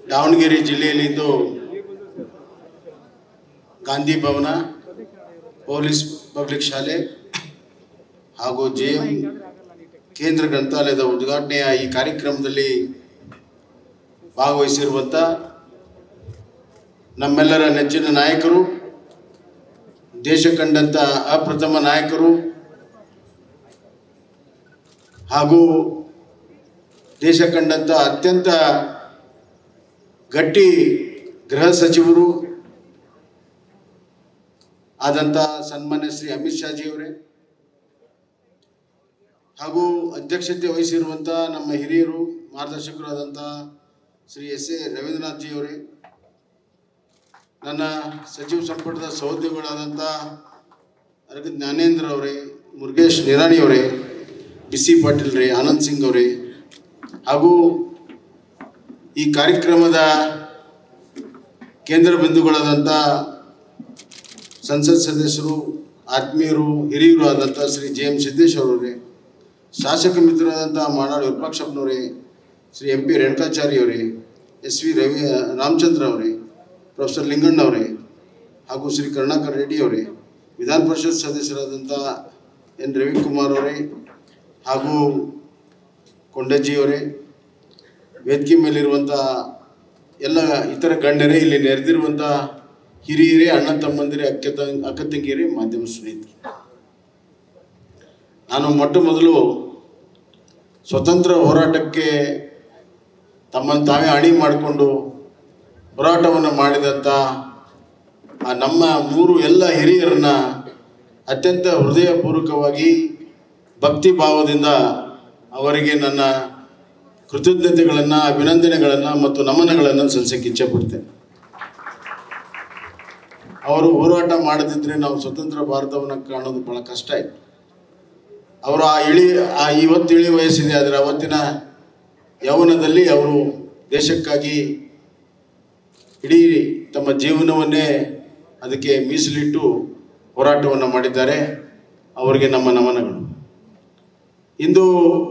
ದಾವಣಗೆರೆ ಜಿಲ್ಲೆಯಲ್ಲಿಂದು ಗಾಂಧಿ ಭವನ, police public ಶಾಲೆ ಹಾಗೂ JM ಕೇಂದ್ರ ಗ್ರಂಥಾಲಯದ ಉದ್ಘಾಟನೆಯ ಈ ಕಾರ್ಯಕ್ರಮದಲ್ಲಿ ಭಾಗವಹಿಸಿರುವಂಥ ನಮ್ಮೆಲ್ಲರ ನೆಚ್ಚಿನ ನಾಯಕರು, ದೇಶ ಕಂಡಂಥ ಅಪ್ರಥಮ ನಾಯಕರು ಹಾಗೂ ದೇಶ ಕಂಡಂಥ ಅತ್ಯಂತ ಗಟ್ಟಿ ಗೃಹ ಸಚಿವರು ಆದಂಥ ಸನ್ಮಾನ್ಯ ಶ್ರೀ ಅಮಿತ್ ಶಾಜಿಯವರೇ ಹಾಗೂ ಅಧ್ಯಕ್ಷತೆ ವಹಿಸಿರುವಂಥ ನಮ್ಮ ಹಿರಿಯರು ಮಾರ್ಗದರ್ಶಕರಾದಂಥ ಶ್ರೀ S.A. ರವೀಂದ್ರನಾಥ್ ಜಿಯವರೇ, ನನ್ನ ಸಚಿವ ಸಂಪುಟದ ಸಹೋದ್ಯೋಗಿಗಳಾದಂಥ ಅರಗ ಜ್ಞಾನೇಂದ್ರ ಅವರೇ, ಮುರುಗೇಶ್ ನಿರಾಣಿಯವರೇ, BC ಪಾಟೀಲ್ ರೇ, ಆನಂದ್ ಸಿಂಗ್ ಅವರೇ ಹಾಗೂ ಈ ಕಾರ್ಯಕ್ರಮದ ಕೇಂದ್ರ ಬಿಂದುಗಳಾದಂಥ ಸಂಸತ್ ಸದಸ್ಯರು, ಆತ್ಮೀಯರು, ಹಿರಿಯರು ಆದಂಥ ಶ್ರೀ JM ಸಿದ್ದೇಶ್ ಅವರೇ, ಶಾಸಕ ಮಿತ್ರರಾದಂಥ ಮಾಡಾಳು ವಿರೂಪಾಕ್ಷಪ್ಪನವರೇ, ಶ್ರೀ MP ರೇಣುಕಾಚಾರ್ಯ ಅವರೇ, SV ರಾಮಚಂದ್ರ ಅವರೇ, ಪ್ರೊಫೆಸರ್ ಲಿಂಗಣ್ಣವರೇ ಹಾಗೂ ಶ್ರೀ ಕರುಣಾಕರ್ ರೆಡ್ಡಿ ಅವರೇ, ವಿಧಾನ ಪರಿಷತ್ ಸದಸ್ಯರಾದಂಥ N. ರವಿಕುಮಾರ್ ಅವರೇ ಹಾಗೂ ಕೊಂಡಜ್ಜಿಯವರೇ, ವೇದಿಕೆ ಮೇಲಿರುವಂಥ ಎಲ್ಲ ಇತರ ಗಣ್ಯರೇ, ಇಲ್ಲಿ ನೆರೆದಿರುವಂಥ ಹಿರಿಯರೇ, ಅಣ್ಣ ತಮ್ಮಂದಿರೇ, ಅಕ್ಕ ತಂಗಿಯರೇ, ಮಾಧ್ಯಮ ಸ್ನೇಹಿತರು, ನಾನು ಮೊಟ್ಟ ಮೊದಲು ಸ್ವತಂತ್ರ ಹೋರಾಟಕ್ಕೆ ತಮ್ಮನ್ನು ತಾವೇ ಅಣಿ ಮಾಡಿಕೊಂಡು ಹೋರಾಟವನ್ನು ಮಾಡಿದಂಥ ನಮ್ಮ ಮೂರು ಎಲ್ಲ ಹಿರಿಯರನ್ನ ಅತ್ಯಂತ ಹೃದಯಪೂರ್ವಕವಾಗಿ ಭಕ್ತಿ ಭಾವದಿಂದ ಅವರಿಗೆ ನನ್ನ ಕೃತಜ್ಞತೆಗಳನ್ನು, ಅಭಿನಂದನೆಗಳನ್ನು ಮತ್ತು ನಮನಗಳನ್ನು ಸಲ್ಲಿಸಕ್ಕೆ ಇಚ್ಛೆಪಡ್ತೇನೆ. ಅವರು ಹೋರಾಟ ಮಾಡದಿದ್ದರೆ ನಾವು ಸ್ವತಂತ್ರ ಭಾರತವನ್ನು ಕಾಣೋದು ಭಾಳ ಕಷ್ಟ ಆಯಿತು. ಅವರು ಇವತ್ತು ಇಳಿ ವಯಸ್ಸಿದೆ, ಆದರೆ ಅವತ್ತಿನ ಯೌವನದಲ್ಲಿ ಅವರು ದೇಶಕ್ಕಾಗಿ ಇಡೀ ತಮ್ಮ ಜೀವನವನ್ನೇ ಅದಕ್ಕೆ ಮೀಸಲಿಟ್ಟು ಹೋರಾಟವನ್ನು ಮಾಡಿದ್ದಾರೆ. ಅವರಿಗೆ ನಮ್ಮ ನಮನಗಳು. ಇಂದು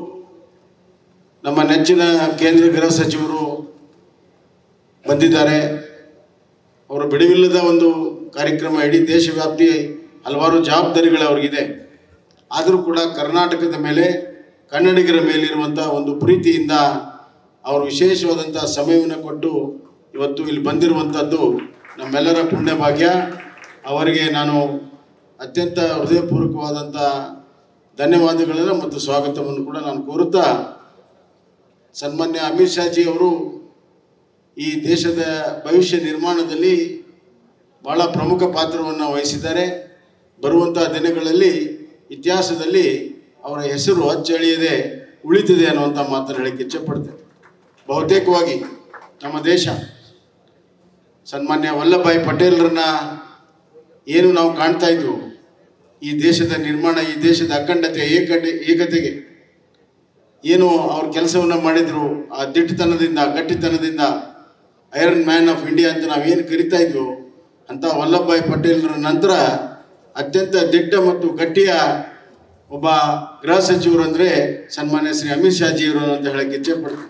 ನಮ್ಮ ನೆಚ್ಚಿನ ಕೇಂದ್ರ ಗೃಹ ಸಚಿವರು ಬಂದಿದ್ದಾರೆ. ಅವರು ಬಿಡುವಿಲ್ಲದ ಒಂದು ಕಾರ್ಯಕ್ರಮ, ಇಡೀ ದೇಶವ್ಯಾಪಿ ಹಲವಾರು ಜವಾಬ್ದಾರಿಗಳು ಅವ್ರಿಗಿದೆ. ಆದರೂ ಕೂಡ ಕರ್ನಾಟಕದ ಮೇಲೆ, ಕನ್ನಡಿಗರ ಮೇಲಿರುವಂಥ ಒಂದು ಪ್ರೀತಿಯಿಂದ ಅವರು ವಿಶೇಷವಾದಂಥ ಸಮಯವನ್ನು ಕೊಟ್ಟು ಇವತ್ತು ಇಲ್ಲಿ ಬಂದಿರುವಂಥದ್ದು ನಮ್ಮೆಲ್ಲರ ಪುಣ್ಯ ಭಾಗ್ಯ. ಅವರಿಗೆ ನಾನು ಅತ್ಯಂತ ಹೃದಯಪೂರ್ವಕವಾದಂಥ ಧನ್ಯವಾದಗಳನ್ನು ಮತ್ತು ಸ್ವಾಗತವನ್ನು ಕೂಡ ನಾನು ಕೋರುತ್ತಾ, ಸನ್ಮಾನ್ಯ ಅಮಿತ್ ಶಾಜಿ ಅವರು ಈ ದೇಶದ ಭವಿಷ್ಯ ನಿರ್ಮಾಣದಲ್ಲಿ ಭಾಳ ಪ್ರಮುಖ ಪಾತ್ರವನ್ನು ವಹಿಸಿದ್ದಾರೆ. ಬರುವಂಥ ದಿನಗಳಲ್ಲಿ ಇತಿಹಾಸದಲ್ಲಿ ಅವರ ಹೆಸರು ಅಚ್ಚಳಿಯದೆ ಉಳಿತಿದೆ ಅನ್ನುವಂಥ ಮಾತನ್ನು ಹೇಳಕ್ಕೆ ಇಚ್ಛೆಪಡ್ತೇನೆ. ಬಹುತೇಕವಾಗಿ ನಮ್ಮ ದೇಶ ಸನ್ಮಾನ್ಯ ವಲ್ಲಭಭಾಯಿ ಪಟೇಲರನ್ನ ಏನು ನಾವು ಕಾಣ್ತಾ ಇದ್ವು, ಈ ದೇಶದ ನಿರ್ಮಾಣ, ಈ ದೇಶದ ಅಖಂಡತೆ, ಏಕತೆಗೆ ಏನು ಅವ್ರ ಕೆಲಸವನ್ನು ಮಾಡಿದರು, ಆ ದಿಟ್ಟತನದಿಂದ, ಗಟ್ಟಿತನದಿಂದ, ಐರನ್ ಮ್ಯಾನ್ ಆಫ್ ಇಂಡಿಯಾ ಅಂತ ನಾವೇನು ಕರಿತಾ ಇದ್ವು, ಅಂಥ ವಲ್ಲಭಭಾಯಿ ಪಟೇಲರ ನಂತರ ಅತ್ಯಂತ ದಿಟ್ಟ ಮತ್ತು ಗಟ್ಟಿಯ ಒಬ್ಬ ಗೃಹ ಸಚಿವರು ಅಂದರೆ ಸನ್ಮಾನ್ಯ ಶ್ರೀ ಅಮಿತ್ ಶಾಜಿಯವರು ಅಂತ ಹೇಳಕ್ಕೆ ಇಚ್ಛೆಪಡ್ತೀನಿ.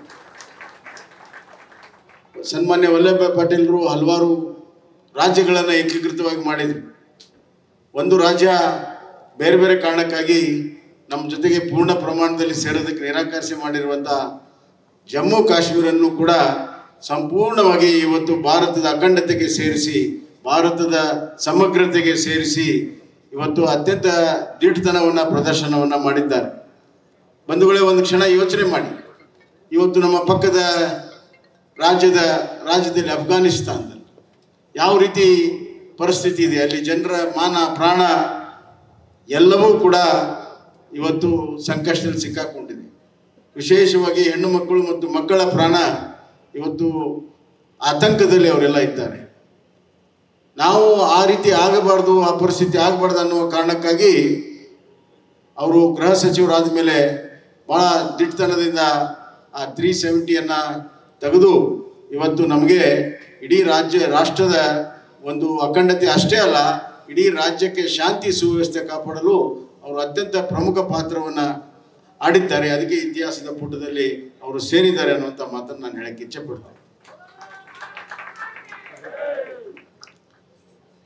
ಸನ್ಮಾನ್ಯ ವಲ್ಲಭಭಾಯಿ ಪಟೇಲರು ಹಲವಾರು ರಾಜ್ಯಗಳನ್ನು ಏಕೀಕೃತವಾಗಿ ಮಾಡಿದರು. ಒಂದು ರಾಜ್ಯ ಬೇರೆ ಬೇರೆ ಕಾರಣಕ್ಕಾಗಿ ನಮ್ಮ ಜೊತೆಗೆ ಪೂರ್ಣ ಪ್ರಮಾಣದಲ್ಲಿ ಸೇರೋದಕ್ಕೆ ನಿರಾಕರಿಸಿ ಮಾಡಿರುವಂಥ ಜಮ್ಮು ಕಾಶ್ಮೀರನ್ನು ಕೂಡ ಸಂಪೂರ್ಣವಾಗಿ ಇವತ್ತು ಭಾರತದ ಅಖಂಡತೆಗೆ ಸೇರಿಸಿ, ಭಾರತದ ಸಮಗ್ರತೆಗೆ ಸೇರಿಸಿ ಇವತ್ತು ಅತ್ಯಂತ ದಿಟ್ಟತನವನ್ನು ಪ್ರದರ್ಶನವನ್ನು ಮಾಡಿದ್ದಾರೆ. ಬಂಧುಗಳೇ, ಒಂದು ಕ್ಷಣ ಯೋಚನೆ ಮಾಡಿ, ಇವತ್ತು ನಮ್ಮ ಪಕ್ಕದ ರಾಜ್ಯದಲ್ಲಿ ಅಫ್ಘಾನಿಸ್ತಾನದಲ್ಲಿ ಯಾವ ರೀತಿ ಪರಿಸ್ಥಿತಿ ಇದೆ, ಅಲ್ಲಿ ಜನರ ಮಾನ ಪ್ರಾಣ ಎಲ್ಲವೂ ಕೂಡ ಇವತ್ತು ಸಂಕಷ್ಟದಲ್ಲಿ ಸಿಕ್ಕಾಕೊಂಡಿದೆ. ವಿಶೇಷವಾಗಿ ಹೆಣ್ಣು ಮಕ್ಕಳು ಮತ್ತು ಮಕ್ಕಳ ಪ್ರಾಣ ಇವತ್ತು ಆತಂಕದಲ್ಲಿ ಅವರೆಲ್ಲ ಇದ್ದಾರೆ. ನಾವು ಆ ರೀತಿ ಆಗಬಾರ್ದು, ಆ ಪರಿಸ್ಥಿತಿ ಆಗಬಾರ್ದು ಅನ್ನುವ ಕಾರಣಕ್ಕಾಗಿ ಅವರು ಗೃಹ ಸಚಿವರಾದ ಮೇಲೆ ಭಾಳ ದಿಟ್ಟತನದಿಂದ ಆ 370 ತೆಗೆದು ಇವತ್ತು ನಮಗೆ ಇಡೀ ರಾಷ್ಟ್ರದ ಒಂದು ಅಖಂಡತೆ ಅಷ್ಟೇ ಅಲ್ಲ, ಇಡೀ ರಾಜ್ಯಕ್ಕೆ ಶಾಂತಿ ಸುವ್ಯವಸ್ಥೆ ಕಾಪಾಡಲು ಅವರು ಅತ್ಯಂತ ಪ್ರಮುಖ ಪಾತ್ರವನ್ನು ಆಡಿದ್ದಾರೆ. ಅದಕ್ಕೆ ಇತಿಹಾಸದ ಪುಟದಲ್ಲಿ ಅವರು ಸೇರಿದ್ದಾರೆ ಅನ್ನುವಂಥ ಮಾತನ್ನು ನಾನು ಹೇಳಕ್ಕೆ ಇಚ್ಛೆಪಡ್ತೇನೆ.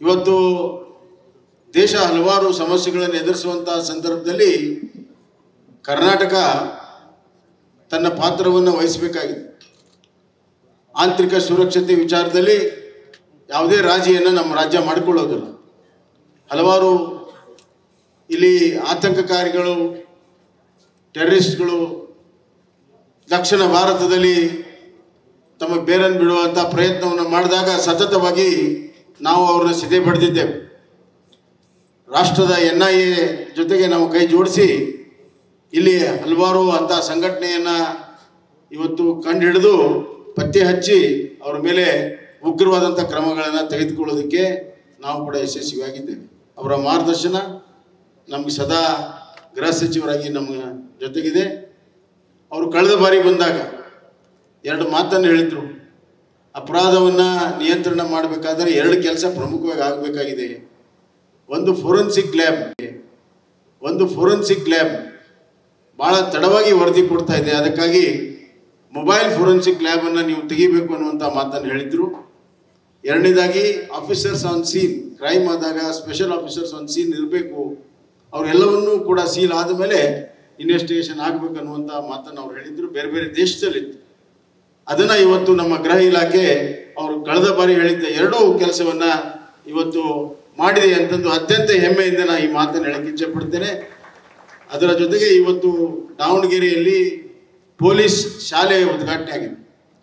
ಇವತ್ತು ದೇಶ ಹಲವಾರು ಸಮಸ್ಯೆಗಳನ್ನು ಎದುರಿಸುವಂತಹ ಸಂದರ್ಭದಲ್ಲಿ ಕರ್ನಾಟಕ ತನ್ನ ಪಾತ್ರವನ್ನು ವಹಿಸಬೇಕಾಗಿದೆ. ಆಂತರಿಕ ಸುರಕ್ಷತೆ ವಿಚಾರದಲ್ಲಿ ಯಾವುದೇ ರಾಜಿಯನ್ನು ನಮ್ಮ ರಾಜ್ಯ ಮಾಡಿಕೊಳ್ಳೋದಿಲ್ಲ. ಹಲವಾರು ಇಲ್ಲಿ ಆತಂಕಕಾರಿಗಳು, ಟೆರರಿಸ್ಟ್ಗಳು ದಕ್ಷಿಣ ಭಾರತದಲ್ಲಿ ತಮ್ಮ ಬೇರನ್ನು ಬಿಡುವಂಥ ಪ್ರಯತ್ನವನ್ನು ಮಾಡಿದಾಗ ಸತತವಾಗಿ ನಾವು ಅವ್ರನ್ನ ಸಿದೆ ಬಡಿದಿದ್ದೇವೆ. ರಾಷ್ಟ್ರದ NIA ಜೊತೆಗೆ ನಾವು ಕೈ ಜೋಡಿಸಿ ಇಲ್ಲಿ ಹಲವಾರು ಅಂಥ ಸಂಘಟನೆಯನ್ನು ಇವತ್ತು ಕಂಡುಹಿಡಿದು ಪತ್ತೆ ಹಚ್ಚಿ ಅವರ ಮೇಲೆ ಉಗ್ರವಾದಂಥ ಕ್ರಮಗಳನ್ನು ತೆಗೆದುಕೊಳ್ಳೋದಕ್ಕೆ ನಾವು ಕೂಡ ಯಶಸ್ವಿಯಾಗಿದ್ದೇವೆ. ಅವರ ಮಾರ್ಗದರ್ಶನ ನಮಗೆ ಸದಾ ಗೃಹ ಸಚಿವರಾಗಿ ನಮ್ಮ ಜೊತೆಗಿದೆ. ಅವರು ಕಳೆದ ಬಾರಿ ಬಂದಾಗ 2 ಮಾತನ್ನು ಹೇಳಿದರು. ಅಪರಾಧವನ್ನು ನಿಯಂತ್ರಣ ಮಾಡಬೇಕಾದರೆ 2 ಕೆಲಸ ಪ್ರಮುಖವಾಗಿ ಆಗಬೇಕಾಗಿದೆ. ಒಂದು ಫೋರೆನ್ಸಿಕ್ ಲ್ಯಾಬ್ ಭಾಳ ತಡವಾಗಿ ವರದಿ ಕೊಡ್ತಾ ಇದೆ. ಅದಕ್ಕಾಗಿ ಮೊಬೈಲ್ ಫೋರೆನ್ಸಿಕ್ ಲ್ಯಾಬನ್ನು ನೀವು ತೆಗಿಬೇಕು ಅನ್ನುವಂಥ ಮಾತನ್ನು ಹೇಳಿದರು. 2ನೇದಾಗಿ ಆಫೀಸರ್ಸ್ ಆನ್ ಸೀನ್, ಕ್ರೈಮ್ ಆದಾಗ ಸ್ಪೆಷಲ್ ಆಫೀಸರ್ಸ್ ಆನ್ ಸೀನ್ ಇರಬೇಕು. ಅವರೆಲ್ಲವನ್ನೂ ಕೂಡ ಸೀಲ್ ಆದಮೇಲೆ ಇನ್ವೆಸ್ಟಿಗೇಷನ್ ಆಗಬೇಕು ಅನ್ನುವಂಥ ಮಾತನ್ನು ಅವ್ರು ಹೇಳಿದರು. ಬೇರೆ ಬೇರೆ ದೇಶದಲ್ಲಿತ್ತು. ಅದನ್ನು ಇವತ್ತು ನಮ್ಮ ಗೃಹ ಇಲಾಖೆ ಅವರು ಕಳೆದ ಬಾರಿ ಹೇಳಿದ್ದ 2 ಕೆಲಸವನ್ನು ಇವತ್ತು ಮಾಡಿದೆ ಅಂತಂದು ಅತ್ಯಂತ ಹೆಮ್ಮೆಯಿಂದ ನಾನು ಈ ಮಾತನ್ನು ಹೇಳಕ್ಕೆ ಇಚ್ಛೆಪಡ್ತೇನೆ. ಅದರ ಜೊತೆಗೆ ಇವತ್ತು ದಾವಣಗೆರೆಯಲ್ಲಿ ಪೊಲೀಸ್ ಶಾಲೆ ಉದ್ಘಾಟನೆ ಆಗಿದೆ.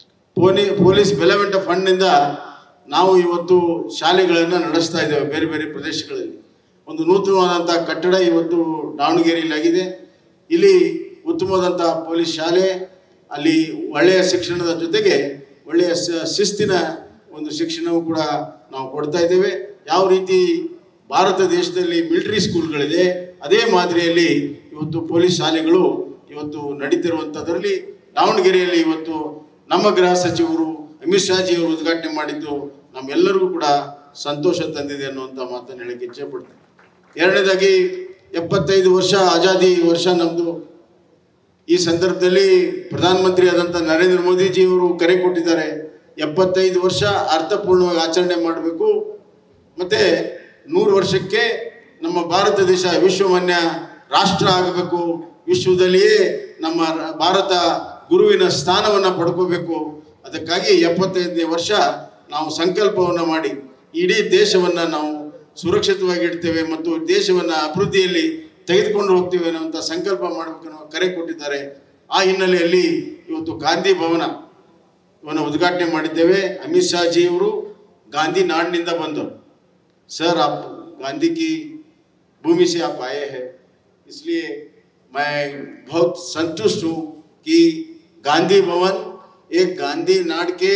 ಪೊಲೀಸ್ ಡೆವಲಪ್ಮೆಂಟ್ ಫಂಡ್ನಿಂದ ನಾವು ಇವತ್ತು ಶಾಲೆಗಳನ್ನು ನಡೆಸ್ತಾ ಇದ್ದೇವೆ ಬೇರೆ ಬೇರೆ ಪ್ರದೇಶಗಳಲ್ಲಿ. ಒಂದು ನೂತನವಾದಂಥ ಕಟ್ಟಡ ಇವತ್ತು ದಾವಣಗೆರೆಯಲ್ಲಿ ಆಗಿದೆ. ಇಲ್ಲಿ ಉತ್ತಮವಾದಂಥ ಪೊಲೀಸ್ ಶಾಲೆ, ಅಲ್ಲಿ ಒಳ್ಳೆಯ ಶಿಕ್ಷಣದ ಜೊತೆಗೆ ಒಳ್ಳೆಯ ಶಿಸ್ತಿನ ಒಂದು ಶಿಕ್ಷಣವೂ ಕೂಡ ನಾವು ಕೊಡ್ತಾ ಇದ್ದೇವೆ. ಯಾವ ರೀತಿ ಭಾರತ ದೇಶದಲ್ಲಿ ಮಿಲಿಟರಿ ಸ್ಕೂಲ್ಗಳಿದೆ, ಅದೇ ಮಾದರಿಯಲ್ಲಿ ಇವತ್ತು ಪೊಲೀಸ್ ಶಾಲೆಗಳು ಇವತ್ತು ನಡೀತಿರುವಂಥದ್ರಲ್ಲಿ ದಾವಣಗೆರೆಯಲ್ಲಿ ಇವತ್ತು ನಮ್ಮ ಗೃಹ ಸಚಿವರು ಅಮಿತ್ ಶಾಜಿಯವರು ಉದ್ಘಾಟನೆ ಮಾಡಿದ್ದು ನಮ್ಮೆಲ್ಲರಿಗೂ ಕೂಡ ಸಂತೋಷ ತಂದಿದೆ ಅನ್ನುವಂಥ ಮಾತನ್ನು ಹೇಳಕ್ಕೆ ಇಚ್ಛೆಪಡ್ತೇನೆ. 2ನೇದಾಗಿ 75 ವರ್ಷ ಆಜಾದಿ ವರ್ಷ ನಮ್ಮದು. ಈ ಸಂದರ್ಭದಲ್ಲಿ ಪ್ರಧಾನಮಂತ್ರಿ ಆದಂಥ ನರೇಂದ್ರ ಮೋದಿಜಿಯವರು ಕರೆ ಕೊಟ್ಟಿದ್ದಾರೆ. 75 ವರ್ಷ ಅರ್ಥಪೂರ್ಣವಾಗಿ ಆಚರಣೆ ಮಾಡಬೇಕು. ಮತ್ತು 100 ವರ್ಷಕ್ಕೆ ನಮ್ಮ ಭಾರತ ದೇಶ ವಿಶ್ವಮಾನ್ಯ ರಾಷ್ಟ್ರ ಆಗಬೇಕು. ವಿಶ್ವದಲ್ಲಿಯೇ ನಮ್ಮ ಭಾರತ ಗುರುವಿನ ಸ್ಥಾನವನ್ನು ಪಡ್ಕೋಬೇಕು. ಅದಕ್ಕಾಗಿ 75ನೇ ವರ್ಷ ನಾವು ಸಂಕಲ್ಪವನ್ನು ಮಾಡಿ ಇಡೀ ದೇಶವನ್ನು ನಾವು ಸುರಕ್ಷಿತವಾಗಿಡ್ತೇವೆ ಮತ್ತು ದೇಶವನ್ನು ಅಭಿವೃದ್ಧಿಯಲ್ಲಿ ತೆಗೆದುಕೊಂಡು ಹೋಗ್ತೇವೆ ಅನ್ನುವಂಥ ಸಂಕಲ್ಪ ಮಾಡಬೇಕನ್ನೋ ಕರೆ ಕೊಟ್ಟಿದ್ದಾರೆ. ಆ ಹಿನ್ನೆಲೆಯಲ್ಲಿ ಇವತ್ತು ಗಾಂಧಿ ಭವನವನ್ನು ಉದ್ಘಾಟನೆ ಮಾಡಿದ್ದೇವೆ. ಅಮಿತ್ ಶಾಜಿಯವರು ಗಾಂಧಿ ನಾಡಿನಿಂದ ಬಂದರು. सर आप गांधी की भूमि से आप आए हैं, इसलिए मैं बहुत संतुष्ट हूँ कि गांधी भवन एक गांधी नाड के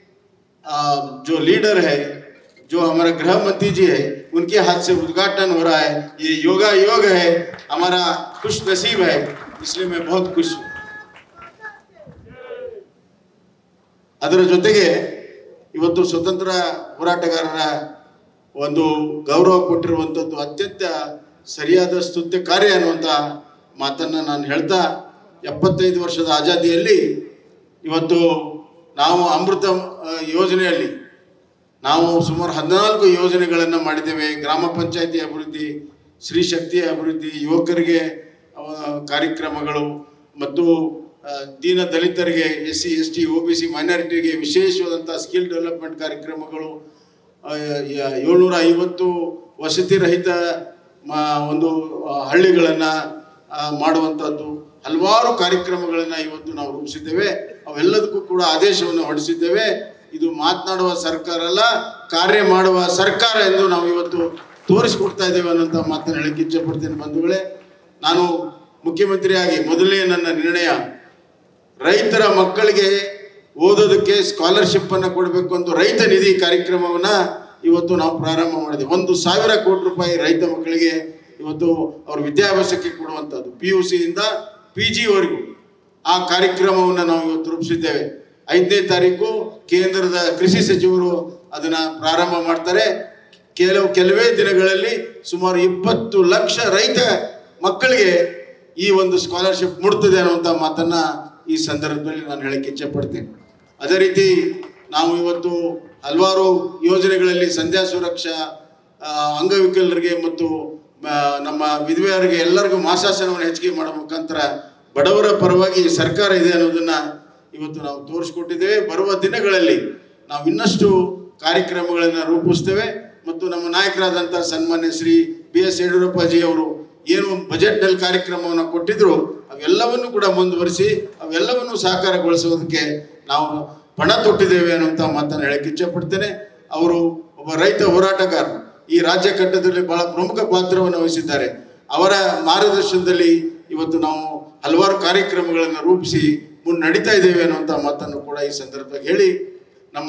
जो लीडर है, जो हमारा गृह मंत्री जी है, उनके हाथ से उद्घाटन हो रहा है. ये योग है, हमारा खुश नसीब है, इसलिए मैं बहुत खुश हूँ. ಅದರ ಜೊತೆಗೆ ಇವತ್ತು ಸ್ವತಂತ್ರ ಹೋರಾಟಗಾರರ ಒಂದು ಗೌರವ ಕೊಟ್ಟಿರುವಂಥದ್ದು ಅತ್ಯಂತ ಸರಿಯಾದ ಸ್ತುತ್ಯ ಕಾರ್ಯ ಅನ್ನುವಂಥ ಮಾತನ್ನು ನಾನು ಹೇಳ್ತಾ, 75 ವರ್ಷದ ಆಜಾದಿಯಲ್ಲಿ ಇವತ್ತು ನಾವು ಅಮೃತ ಯೋಜನೆಯಲ್ಲಿ ನಾವು ಸುಮಾರು 14 ಯೋಜನೆಗಳನ್ನು ಮಾಡಿದ್ದೇವೆ. ಗ್ರಾಮ ಪಂಚಾಯತಿ ಅಭಿವೃದ್ಧಿ, ಸ್ತ್ರೀ ಶಕ್ತಿ ಅಭಿವೃದ್ಧಿ, ಯುವಕರಿಗೆ ಕಾರ್ಯಕ್ರಮಗಳು ಮತ್ತು ದೀನ ದಲಿತರಿಗೆ, SC ST OBC ಮೈನಾರಿಟಿಗೆ ವಿಶೇಷವಾದಂಥ ಸ್ಕಿಲ್ ಡೆವಲಪ್ಮೆಂಟ್ ಕಾರ್ಯಕ್ರಮಗಳು, 750 ವಸತಿ ರಹಿತ ಒಂದು ಹಳ್ಳಿಗಳನ್ನು ಮಾಡುವಂಥದ್ದು, ಹಲವಾರು ಕಾರ್ಯಕ್ರಮಗಳನ್ನು ಇವತ್ತು ನಾವು ರೂಪಿಸಿದ್ದೇವೆ. ಅವೆಲ್ಲದಕ್ಕೂ ಕೂಡ ಆದೇಶವನ್ನು ಹೊರಡಿಸಿದ್ದೇವೆ. ಇದು ಮಾತನಾಡುವ ಸರ್ಕಾರ ಅಲ್ಲ, ಕಾರ್ಯ ಮಾಡುವ ಸರ್ಕಾರ ಎಂದು ನಾವು ಇವತ್ತು ತೋರಿಸಿಕೊಡ್ತಾ ಇದ್ದೇವೆ ಅನ್ನೋಂಥ ಮಾತನ್ನು ಹೇಳಕ್ಕೆ ಇಚ್ಛೆಪಡ್ತೇನೆ. ಬಂಧುಗಳೇ, ನಾನು ಮುಖ್ಯಮಂತ್ರಿಯಾಗಿ ಮೊದಲನೇ ನನ್ನ ನಿರ್ಣಯ ರೈತರ ಮಕ್ಕಳಿಗೆ ಓದೋದಕ್ಕೆ ಸ್ಕಾಲರ್ಶಿಪ್ಪನ್ನು ಕೊಡಬೇಕು ಅಂತ ರೈತ ನಿಧಿ ಕಾರ್ಯಕ್ರಮವನ್ನು ಇವತ್ತು ನಾವು ಪ್ರಾರಂಭ ಮಾಡಿದ್ದೇವೆ. 1,000 ಕೋಟಿ ರೂಪಾಯಿ ರೈತ ಮಕ್ಕಳಿಗೆ ಇವತ್ತು ಅವ್ರ ವಿದ್ಯಾಭ್ಯಾಸಕ್ಕೆ ಕೊಡುವಂಥದ್ದು, PUC ಇಂದ PG ವರೆಗೂ ಆ ಕಾರ್ಯಕ್ರಮವನ್ನು ನಾವು ಇವತ್ತು ರೂಪಿಸಿದ್ದೇವೆ. 5ನೇ ತಾರೀಕು ಕೇಂದ್ರದ ಕೃಷಿ ಸಚಿವರು ಅದನ್ನು ಪ್ರಾರಂಭ ಮಾಡ್ತಾರೆ. ಕೆಲವೇ ದಿನಗಳಲ್ಲಿ ಸುಮಾರು 20 ಲಕ್ಷ ರೈತ ಮಕ್ಕಳಿಗೆ ಈ ಒಂದು ಸ್ಕಾಲರ್ಶಿಪ್ ಮುಡ್ತದೆ ಅನ್ನುವಂಥ ಮಾತನ್ನು ಈ ಸಂದರ್ಭದಲ್ಲಿ ನಾನು ಹೇಳಕ್ಕೆ ಇಚ್ಛೆ ಪಡ್ತೇನೆ. ಅದೇ ರೀತಿ ನಾವು ಇವತ್ತು ಹಲವಾರು ಯೋಜನೆಗಳಲ್ಲಿ ಸಂಧ್ಯಾ ಸುರಕ್ಷಾ, ಅಂಗವಿಕಲರಿಗೆ ಮತ್ತು ನಮ್ಮ ವಿಧವೆಯರಿಗೆ ಎಲ್ಲರಿಗೂ ಮಾಸಾಸನವನ್ನು ಹೆಚ್ಚಿಗೆ ಮಾಡೋ ಮುಖಾಂತರ ಬಡವರ ಪರವಾಗಿ ಸರ್ಕಾರ ಇದೆ ಅನ್ನೋದನ್ನು ಇವತ್ತು ನಾವು ತೋರಿಸ್ಕೊಟ್ಟಿದ್ದೇವೆ. ಬರುವ ದಿನಗಳಲ್ಲಿ ನಾವು ಇನ್ನಷ್ಟು ಕಾರ್ಯಕ್ರಮಗಳನ್ನು ರೂಪಿಸ್ತೇವೆ ಮತ್ತು ನಮ್ಮ ನಾಯಕರಾದಂಥ ಸನ್ಮಾನ್ಯ ಶ್ರೀ BS ಯಡಿಯೂರಪ್ಪಾಜಿ ಅವರು ಏನು ಬಜೆಟ್ನಲ್ಲಿ ಕಾರ್ಯಕ್ರಮವನ್ನು ಕೊಟ್ಟಿದ್ರು ಅವೆಲ್ಲವನ್ನು ಕೂಡ ಮುಂದುವರಿಸಿ ಅವೆಲ್ಲವನ್ನು ಸಾಕಾರಗೊಳಿಸೋದಕ್ಕೆ ನಾವು ಪಣ ತೊಟ್ಟಿದ್ದೇವೆ ಅನ್ನುವಂಥ ಮಾತನ್ನು ಹೇಳಕ್ಕೆ ಇಚ್ಛೆಪಡ್ತೇನೆ. ಅವರು ಒಬ್ಬ ರೈತ ಹೋರಾಟಗಾರರು, ಈ ರಾಜ್ಯ ಕಟ್ಟದಲ್ಲಿ ಬಹಳ ಪ್ರಮುಖ ಪಾತ್ರವನ್ನು ವಹಿಸಿದ್ದಾರೆ. ಅವರ ಮಾರ್ಗದರ್ಶನದಲ್ಲಿ ಇವತ್ತು ನಾವು ಹಲವಾರು ಕಾರ್ಯಕ್ರಮಗಳನ್ನು ರೂಪಿಸಿ ಮುನ್ನಡೀತಾ ಇದ್ದೇವೆ ಅನ್ನುವಂಥ ಮಾತನ್ನು ಕೂಡ ಈ ಸಂದರ್ಭದಲ್ಲಿ ಹೇಳಿ, ನಮ್ಮ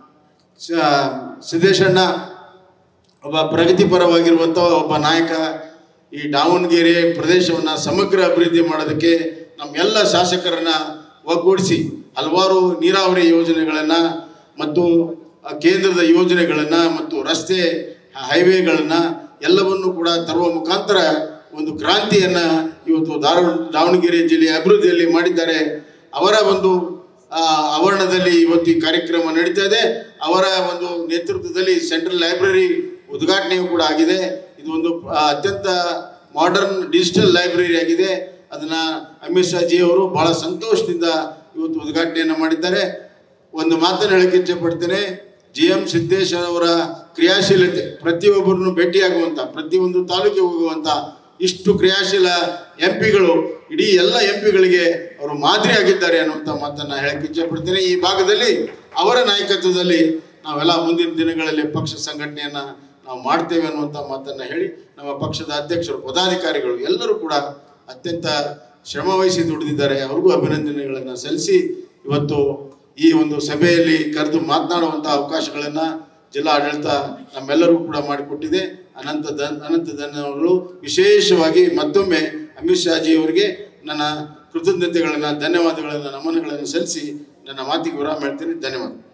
ಸಿದ್ದೇಶಣ್ಣ ಒಬ್ಬ ಪ್ರಗತಿಪರವಾಗಿರುವಂಥ ಒಬ್ಬ ನಾಯಕ, ಈ ದಾವಣಗೆರೆ ಪ್ರದೇಶವನ್ನು ಸಮಗ್ರ ಅಭಿವೃದ್ಧಿ ಮಾಡೋದಕ್ಕೆ ನಮ್ಮೆಲ್ಲ ಶಾಸಕರನ್ನ ಒಗ್ಗೂಡಿಸಿ ಹಲವಾರು ನೀರಾವರಿ ಯೋಜನೆಗಳನ್ನು ಮತ್ತು ಕೇಂದ್ರದ ಯೋಜನೆಗಳನ್ನು ಮತ್ತು ರಸ್ತೆ ಹೈವೇಗಳನ್ನು ಎಲ್ಲವನ್ನು ಕೂಡ ತರುವ ಮುಖಾಂತರ ಒಂದು ಕ್ರಾಂತಿಯನ್ನು ಇವತ್ತು ದಾವಣಗೆರೆ ಜಿಲ್ಲೆಯ ಅಭಿವೃದ್ಧಿಯಲ್ಲಿ ಮಾಡಿದ್ದಾರೆ. ಅವರ ಒಂದು ಆವರಣದಲ್ಲಿ ಇವತ್ತು ಈ ಕಾರ್ಯಕ್ರಮ ನಡೀತಾ ಇದೆ. ಅವರ ಒಂದು ನೇತೃತ್ವದಲ್ಲಿ ಸೆಂಟ್ರಲ್ ಲೈಬ್ರರಿ ಉದ್ಘಾಟನೆಯೂ ಕೂಡ ಆಗಿದೆ. ಇದು ಒಂದು ಅತ್ಯಂತ ಮಾಡರ್ನ್ ಡಿಜಿಟಲ್ ಲೈಬ್ರರಿ ಆಗಿದೆ. ಅದನ್ನು ಅಮಿತ್ ಶಾ ಜಿ ಅವರು ಬಹಳ ಸಂತೋಷದಿಂದ ಇವತ್ತು ಉದ್ಘಾಟನೆಯನ್ನು ಮಾಡಿದ್ದಾರೆ. ಒಂದು ಮಾತನ್ನು ಹೇಳಕ್ಕೆ ಇಚ್ಛೆಪಡ್ತೇನೆ, GM ಸಿದ್ದೇಶ್ ಅವರ ಕ್ರಿಯಾಶೀಲತೆ, ಪ್ರತಿಯೊಬ್ಬರನ್ನು ಭೇಟಿಯಾಗುವಂಥ, ಪ್ರತಿಯೊಂದು ತಾಲೂಕಿಗೆ ಹೋಗುವಂಥ ಇಷ್ಟು ಕ್ರಿಯಾಶೀಲ MP ಗಳು ಇಡೀ ಎಲ್ಲ MP ಗಳಿಗೆ ಅವರು ಮಾದರಿಯಾಗಿದ್ದಾರೆ ಅನ್ನುವಂಥ ಮಾತನ್ನು ಹೇಳಕ್ಕೆ ಇಚ್ಛೆಪಡ್ತೇನೆ. ಈ ಭಾಗದಲ್ಲಿ ಅವರ ನಾಯಕತ್ವದಲ್ಲಿ ನಾವೆಲ್ಲ ಮುಂದಿನ ದಿನಗಳಲ್ಲಿ ಪಕ್ಷ ಸಂಘಟನೆಯನ್ನು ನಾವು ಮಾಡ್ತೇವೆ ಅನ್ನುವಂಥ ಮಾತನ್ನು ಹೇಳಿ, ನಮ್ಮ ಪಕ್ಷದ ಅಧ್ಯಕ್ಷರು, ಪದಾಧಿಕಾರಿಗಳು ಎಲ್ಲರೂ ಕೂಡ ಅತ್ಯಂತ ಶ್ರಮ ವಹಿಸಿ ದುಡಿದಿದ್ದಾರೆ. ಅವ್ರಿಗೂ ಅಭಿನಂದನೆಗಳನ್ನು ಸಲ್ಲಿಸಿ ಇವತ್ತು ಈ ಒಂದು ಸಭೆಯಲ್ಲಿ ಕರೆದು ಮಾತನಾಡುವಂಥ ಅವಕಾಶಗಳನ್ನು ಜಿಲ್ಲಾ ಆಡಳಿತ ನಮ್ಮೆಲ್ಲರೂ ಕೂಡ ಮಾಡಿಕೊಟ್ಟಿದೆ. ಅನಂತ ಧನ್ಯವಾದಗಳು. ವಿಶೇಷವಾಗಿ ಮತ್ತೊಮ್ಮೆ ಅಮಿತ್ ಶಾ ಜಿ ಅವರಿಗೆ ನನ್ನ ಕೃತಜ್ಞತೆಗಳನ್ನು, ಧನ್ಯವಾದಗಳನ್ನು, ನಮನಗಳನ್ನು ಸಲ್ಲಿಸಿ ನನ್ನ ಮಾತಿಗೆ ವಿರಾಮ ಹೇಳ್ತೀನಿ. ಧನ್ಯವಾದ.